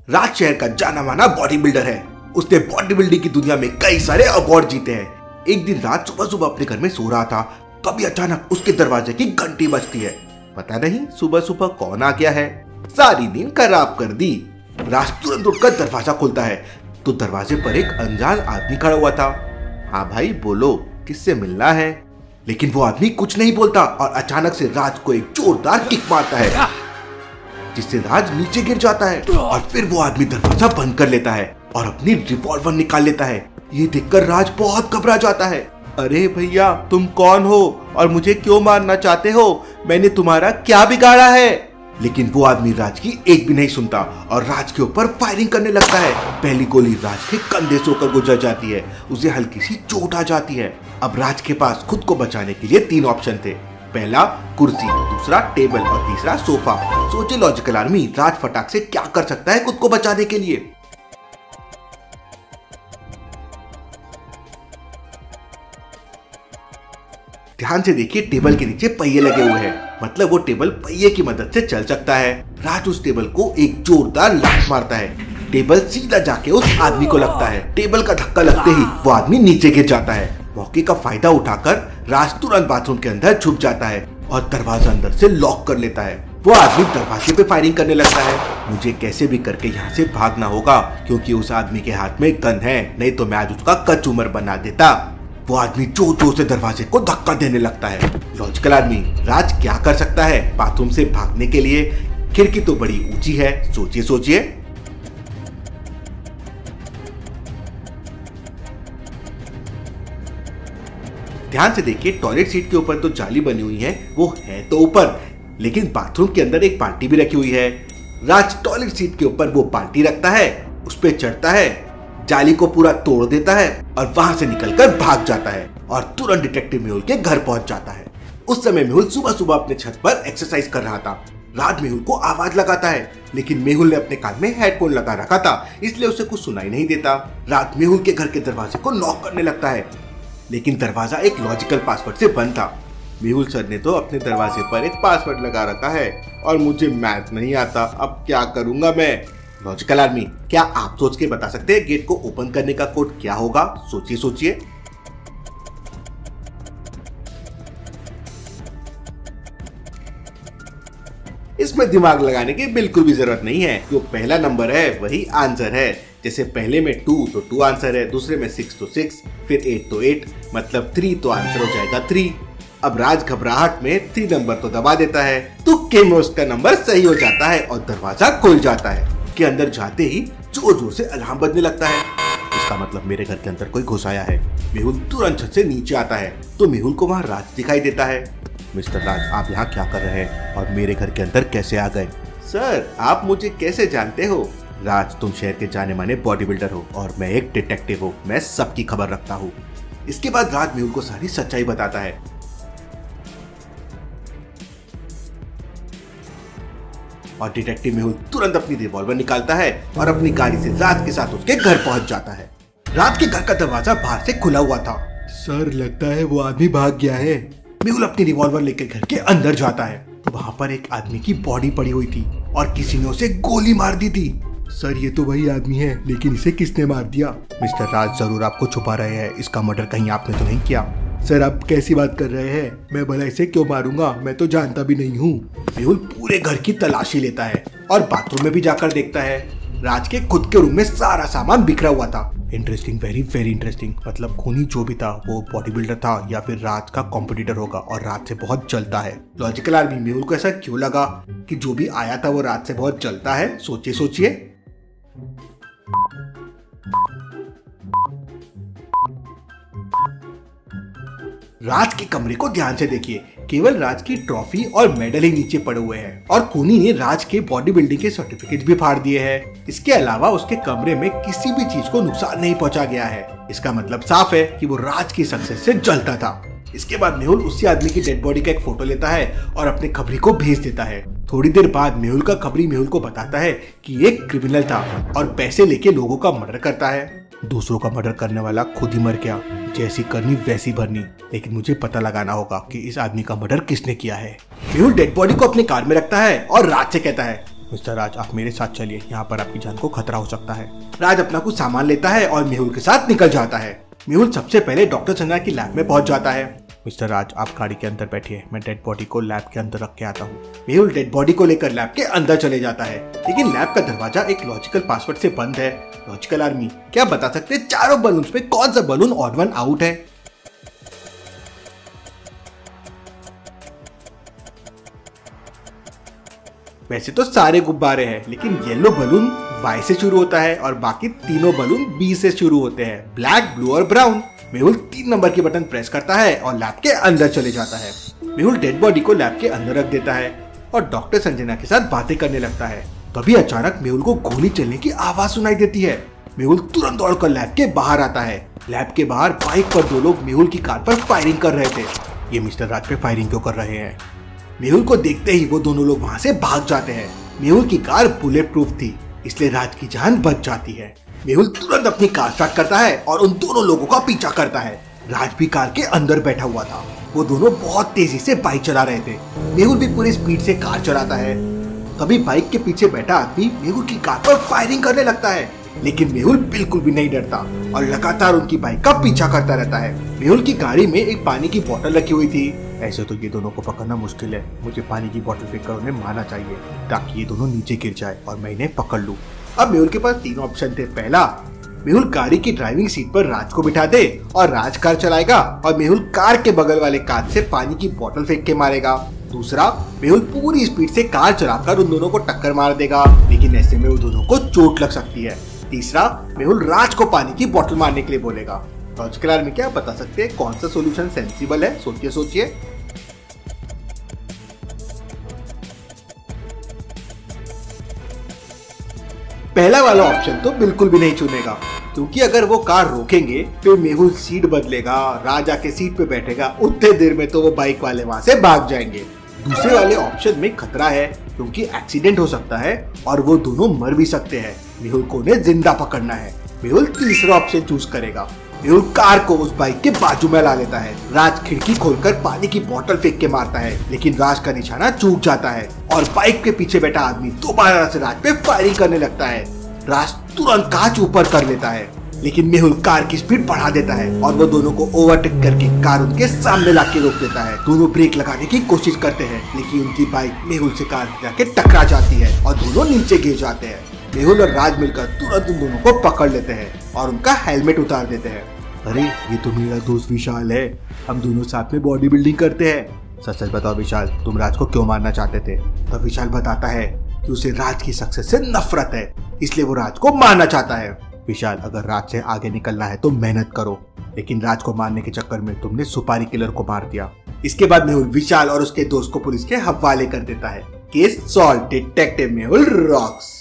राज शहर का जाना माना बॉडी बिल्डर है। उसने बॉडी बिल्डिंग की दुनिया में कई सारे अवार्ड जीते हैं। एक दिन राज सुबह सुबह अपने घर में सो रहा था, तभी अचानक उसके दरवाजे की घंटी बजती है। पता नहीं सुबह सुबह कौन आ गया है, सारी नींद खराब कर दी। राज तुरंत उठकर दरवाजा खोलता है तो दरवाजे पर एक अनजान आदमी खड़ा हुआ था। हाँ भाई बोलो, किससे मिलना है? लेकिन वो आदमी कुछ नहीं बोलता और अचानक से राज को एक जोरदार किक मारता है, जिससे राज नीचे गिर जाता है। और फिर वो आदमी दरवाजा बंद कर लेता है और अपनी रिवॉल्वर निकाल लेता है। ये देखकर राज बहुत घबरा जाता है। अरे भैया, तुम कौन हो और मुझे क्यों मारना चाहते हो? मैंने तुम्हारा क्या बिगाड़ा है? लेकिन वो आदमी राज की एक भी नहीं सुनता और राज के ऊपर फायरिंग करने लगता है। पहली गोली राज के कंधे से होकर गुजर जाती है, उसे हल्की सी चोट आ जाती है। अब राज के पास खुद को बचाने के लिए 3 ऑप्शन थे। पहला कुर्सी, दूसरा टेबल और तीसरा सोफा। सोचे लॉजिकल आर्मी, राज फटाक से क्या कर सकता है खुद को बचाने के लिए? ध्यान से देखिए, टेबल के नीचे पहिए लगे हुए हैं, मतलब वो टेबल पहिए की मदद से चल सकता है। राज उस टेबल को एक जोरदार लात मारता है। टेबल सीधा जाके उस आदमी को लगता है। टेबल का धक्का लगते ही वो आदमी नीचे गिर जाता है। मौके का फायदा उठाकर राज तुरंत बाथरूम के अंदर छुप जाता है और दरवाजा अंदर से लॉक कर लेता है। वो आदमी दरवाजे पे फायरिंग करने लगता है। मुझे कैसे भी करके यहाँ से भागना होगा, क्योंकि उस आदमी के हाथ में गन है, नहीं तो मैं आज उसका कचूमर बना देता। वो आदमी जोर जोर से दरवाजे को धक्का देने लगता है। लॉजिकल आदमी, राज क्या कर सकता है बाथरूम से भागने के लिए? खिड़की तो बड़ी ऊंची है, सोचिए सोचिए। ध्यान से देखिए, टॉयलेट सीट के ऊपर तो जाली बनी हुई है, वो है तो ऊपर, लेकिन बाथरूम के अंदर एक बाल्टी भी रखी हुई है। राज टॉयलेट सीट के ऊपर वो बाल्टी रखता है, उस पर चढ़ता है, जाली को पूरा तोड़ देता है और वहां से निकलकर भाग जाता है और तुरंत डिटेक्टिव मेहुल के घर पहुंच जाता है। उस समय मेहुल सुबह सुबह अपने छत पर एक्सरसाइज कर रहा था। राज मेहुल को आवाज लगाता है, लेकिन मेहुल ने अपने कान में हेडफोन लगा रखा था, इसलिए उसे कुछ सुनाई नहीं देता। राज मेहुल के घर के दरवाजे को नॉक करने लगता है, लेकिन दरवाजा एक लॉजिकल पासवर्ड से बंद था। मेहुल सर ने तो अपने दरवाजे पर एक पासवर्ड लगा रखा है और मुझे मैथ नहीं आता, अब क्या करूंगा मैं? लॉजिकल आर्मी, क्या आप सोच के बता सकते हैं गेट को ओपन करने का कोड क्या होगा? सोचिए सोचिए। इसमें दिमाग लगाने की बिल्कुल भी जरूरत नहीं है। जो पहला नंबर है वही आंसर है। जैसे पहले में 2 तो 2 आंसर है, दूसरे में 6 तो 6, फिर 8 तो 8, मतलब 3 तो आंसर हो जाएगा 3। अब राज घबराहट में 3 नंबर तो दबा देता है, तुक्के में उसका नंबर सही हो जाता है और दरवाजा खुल जाता है। के अंदर जाते ही जोर जोर से अलार्म बजने लगता है। इसका मतलब मेरे घर के अंदर कोई घुस आया है। मेहुल तुरंत छत से नीचे आता है तो मेहुल को वहाँ राज दिखाई देता है। मिस्टर राज, आप यहाँ क्या कर रहे हैं और मेरे घर के अंदर कैसे आ गए? सर, आप मुझे कैसे जानते हो? राज, तुम शहर के जाने माने बॉडी बिल्डर हो और मैं एक डिटेक्टिव हूँ, मैं सबकी खबर रखता हूँ। इसके बाद राज मेहुल को सारी सच्चाई बताता है। और डिटेक्टिव मेहुल तुरंत अपनी रिवॉल्वर निकालता है और अपनी गाड़ी से राज के साथ उसके घर पहुंच जाता है। राज के घर का दरवाजा बाहर से खुला हुआ था। सर, लगता है वो आदमी भाग गया है। मेहुल अपनी रिवॉल्वर लेकर घर के अंदर जाता है तो वहाँ पर एक आदमी की बॉडी पड़ी हुई थी और किसी ने उसे गोली मार दी थी। सर, ये तो वही आदमी है, लेकिन इसे किसने मार दिया? मिस्टर राज, जरूर आपको छुपा रहे हैं, इसका मर्डर कहीं आपने तो नहीं किया? सर, आप कैसी बात कर रहे हैं? मैं भला इसे क्यों मारूंगा? मैं तो जानता भी नहीं हूँ। मेहुल पूरे घर की तलाशी लेता है और बाथरूम में भी जाकर देखता है। राज के खुद के रूम में सारा सामान बिखरा हुआ था। Interesting, very very interesting. मतलब खूनी जो भी था वो बॉडी बिल्डर था या फिर राज का कॉम्पिटिटर होगा और राज से बहुत जलता है। लॉजिकल आर्मी, मेहुल को ऐसा क्यों लगा कि जो भी आया था वो राज से बहुत जलता है? सोचिए सोचिए। राज के कमरे को ध्यान से देखिए, केवल राज की ट्रॉफी और मेडल ही नीचे पड़े हुए हैं और खूनी ने राज के बॉडी बिल्डिंग के सर्टिफिकेट भी फाड़ दिए हैं। इसके अलावा उसके कमरे में किसी भी चीज को नुकसान नहीं पहुंचा गया है। इसका मतलब साफ है कि वो राज की सक्सेस से जलता था। इसके बाद मेहुल उसी आदमी की डेड बॉडी का एक फोटो लेता है और अपने खबरी को भेज देता है। थोड़ी देर बाद मेहुल का खबरी मेहुल को बताता है कि एक क्रिमिनल था और पैसे लेके लोगों का मर्डर करता है। दूसरों का मर्डर करने वाला खुद ही मर गया, जैसी करनी वैसी भरनी। लेकिन मुझे पता लगाना होगा कि इस आदमी का मर्डर किसने किया है। मेहुल डेड बॉडी को अपनी कार में रखता है और राज से कहता है, मिस्टर राज, आप मेरे साथ चलिए, यहाँ पर आपकी जान को खतरा हो सकता है। राज अपना कुछ सामान लेता है और मेहुल के साथ निकल जाता है। मेहुल सबसे पहले डॉक्टर संजना की लैब में पहुंच जाता है। मिस्टर राज, आप गाड़ी के अंदर बैठिए, मैं डेड बॉडी को लैब के अंदर रख के आता हूँ। मेहुल डेड बॉडी को लेकर लैब के अंदर चले जाता है, लेकिन लैब का दरवाजा एक लॉजिकल पासवर्ड से बंद है। लॉजिकल आर्मी, क्या बता सकते हैं चारों बलून्स में कौन सा बलून ऑड वन आउट है? वैसे तो सारे गुब्बारे हैं, लेकिन येलो बलून वाई से शुरू होता है और बाकी तीनों बलून बी से शुरू होते हैं, ब्लैक, ब्लू और ब्राउन। मेहुल 3 नंबर की बटन प्रेस करता है और लैब के अंदर चले जाता है। मेहुल डेड बॉडी को लैब के अंदर रख देता है और डॉक्टर संजना के साथ बातें करने लगता है। तभी अचानक मेहुल को गोली चलने की आवाज सुनाई देती है। मेहुल तुरंत दौड़कर लैब के बाहर आता है। लैब के बाहर बाइक पर 2 लोग मेहुल की कार पर फायरिंग कर रहे थे। ये मिस्टर राज पे फायरिंग क्यों कर रहे हैं? मेहुल को देखते ही वो दोनों लोग वहां से भाग जाते हैं। मेहुल की कार बुलेट प्रूफ थी, इसलिए राज की जान बच जाती है। मेहुल तुरंत अपनी कार स्टार्ट करता है और उन दोनों लोगों का पीछा करता है। राज भी कार के अंदर बैठा हुआ था। वो दोनों बहुत तेजी से बाइक चला रहे थे। मेहुल भी पूरी स्पीड से कार चलाता है। तभी बाइक के पीछे बैठा आदमी मेहुल की कार पर फायरिंग करने लगता है, लेकिन मेहुल बिल्कुल भी नहीं डरता और लगातार उनकी बाइक का पीछा करता रहता है। मेहुल की गाड़ी में एक पानी की बोतल रखी हुई थी। ऐसे तो ये दोनों को पकड़ना मुश्किल है, मुझे पानी की बोतल फेंककर उन्हें मारना चाहिए ताकि ये दोनों नीचे गिर जाए और मैं इन्हें पकड़ लूं। अब मेहुल के पास 3 ऑप्शन थे। पहला, मेहुल गाड़ी की ड्राइविंग सीट पर राज को बिठा दे और राज कार चलाएगा और मेहुल कार के बगल वाले कांच से पानी की बोतल फेंक के मारेगा। दूसरा, मेहुल पूरी स्पीड से कार चलाकर उन दोनों को टक्कर मार देगा, लेकिन ऐसे में उन दोनों को चोट लग सकती है। तीसरा, मेहुल राज को पानी की बोतल मारने के लिए बोलेगा। लॉजिकल आर्मी, क्या बता सकते हैं कौन सा सोल्यूशन सेंसिबल है? सोचिए सोचिए। पहला वाला ऑप्शन तो बिल्कुल भी नहीं चुनेगा, क्योंकि अगर वो कार रोकेंगे तो मेहुल सीट बदलेगा, राज आके सीट पे बैठेगा, उतने देर में तो वो बाइक वाले वहां से भाग जाएंगे। दूसरे वाले ऑप्शन में खतरा है, क्योंकि एक्सीडेंट हो सकता है और वो दोनों मर भी सकते हैं। मेहुल को उन्हें जिंदा पकड़ना है। मेहुल तीसरा ऑप्शन चूज करेगा। मेहुल कार को उस बाइक के बाजू में ला लेता है। राज खिड़की खोलकर पानी की बोतल फेंक के मारता है, लेकिन राज का निशाना चूक जाता है और बाइक के पीछे बैठा आदमी दोबारा से राज पे फायरिंग करने लगता है। राज तुरंत कांच ऊपर कर लेता है, लेकिन मेहुल कार की स्पीड बढ़ा देता है और वो दोनों को ओवरटेक करके कार उनके सामने लाके रोक देता है। दोनों ब्रेक लगाने की कोशिश करते हैं, लेकिन उनकी बाइक मेहुल से कार जाके टकरा जाती है और दोनों नीचे गिर जाते हैं। मेहुल और राज मिलकर तुरंत उन दोनों को पकड़ लेते हैं और उनका हेलमेट उतार देते हैं। अरे, ये तो मेरा दोस्त विशाल है, हम दोनों साथ में बॉडी बिल्डिंग करते हैं। सच सच बताओ विशाल, तुम राज को क्यों मारना चाहते थे? तब विशाल बताता है कि उसे राज की सक्सेस से नफरत है, इसलिए वो राज को मारना चाहता है। विशाल, अगर राज से आगे निकलना है तो मेहनत करो, लेकिन राज को मारने के चक्कर में तुमने सुपारी किलर को मार दिया। इसके बाद मेहुल विशाल और उसके दोस्त को पुलिस के हवाले कर देता है। Case solve, detective Mehul rocks.